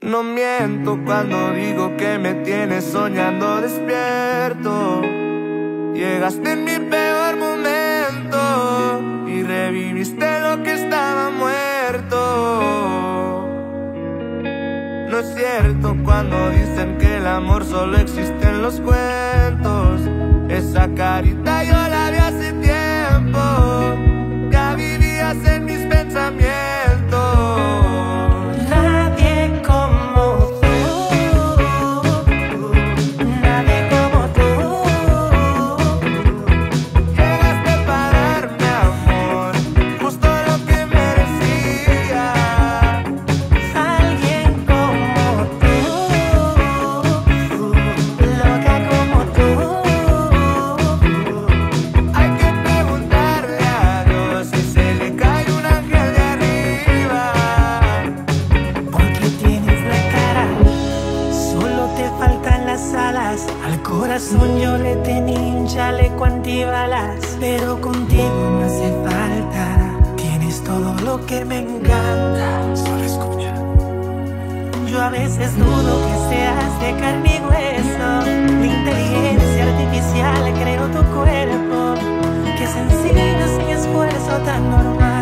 No miento cuando digo que me tienes soñando despierto. Llegaste en mi peor momento y reviviste lo que estaba muerto. No es cierto cuando dicen que el amor solo existe en los cuentos. Esa carita yo la vi hace tiempo, ya vivías en mis pensamientos. Nadie como tú, nadie como tú. Llegaste para darme amor, justo lo que merecía. Alguien como tú, loca como tú. Hay que preguntarle a Dios si se le cae un ángel de arriba. Porque tienes la cara, solo te faltan las alas. Al corazón yo le tenía un chaleco antibalas, pero contigo no hace falta. Tienes todo lo que me encanta. Solo escucha. Yo a veces dudo que seas de carne y hueso. La inteligencia artificial creó tu cuerpo, que sencillo sin esfuerzo tan normal.